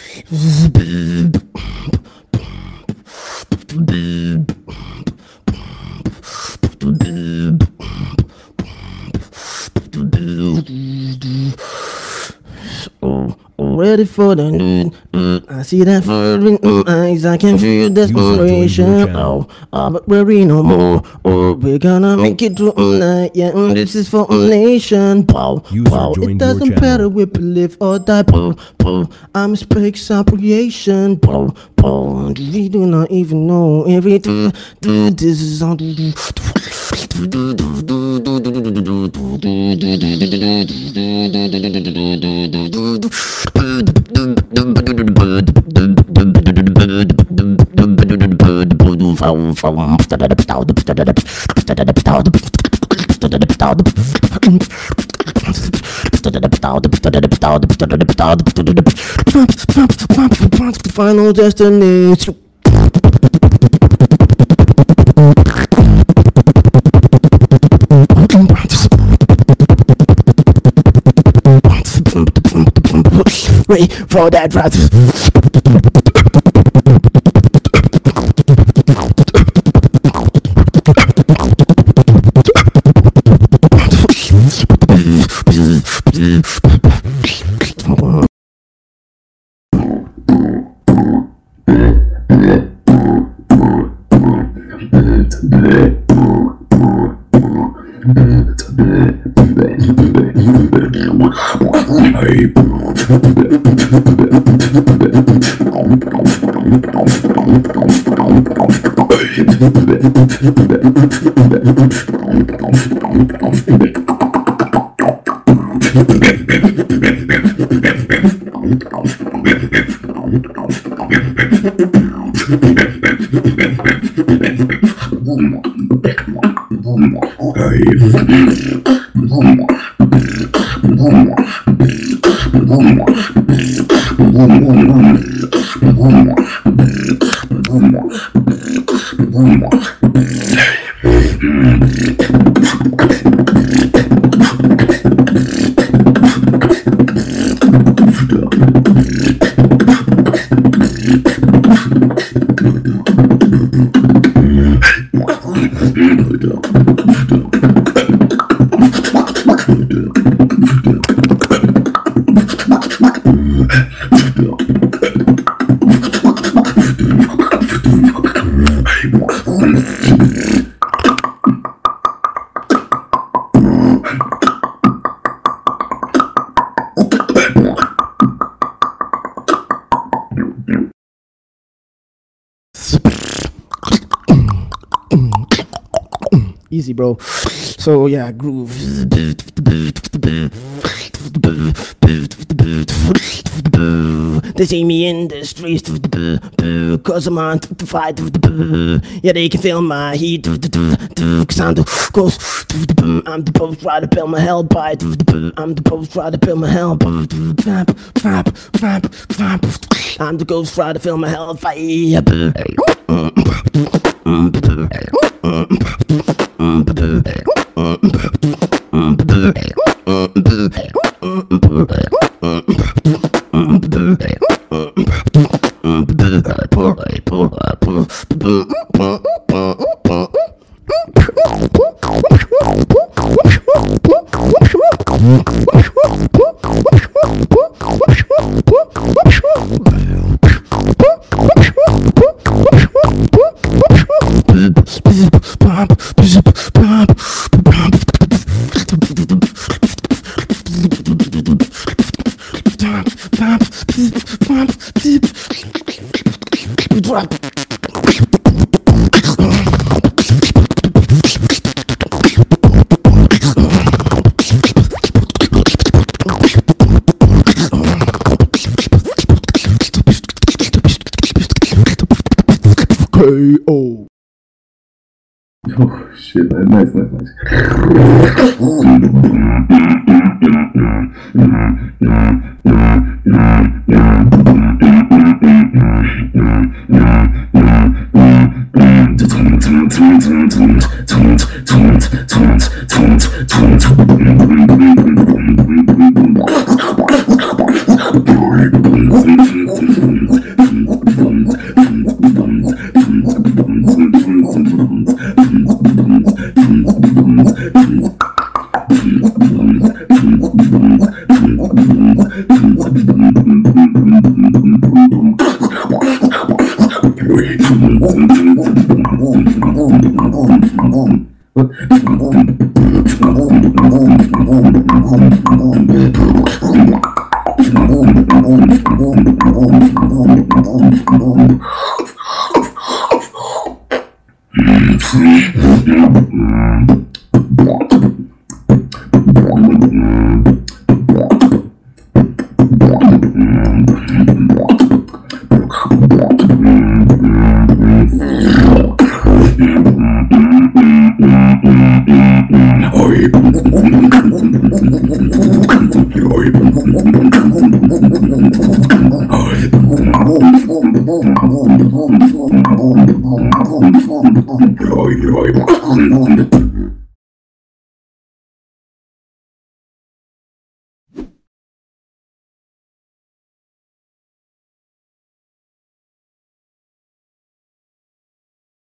Ready for the nude. I see that fire in eyes. I can feel desperation. But worry no more. We're gonna make it through night. Yeah, this is for a nation. It doesn't matter if we live or die. I'm expropriation. We do not even know if we do this is on. Final destination. Wait for that breath. Easy, bro. So yeah, groove. They see me in the streets, cause I'm on to fight. Yeah, they can feel my heat, cause I'm the ghost. I'm the post rider, build my hell by. I'm the post rider, build my hell. I'm the ghost rider, fill my hell fire. KO. Oh shit, man. Nice. Oi,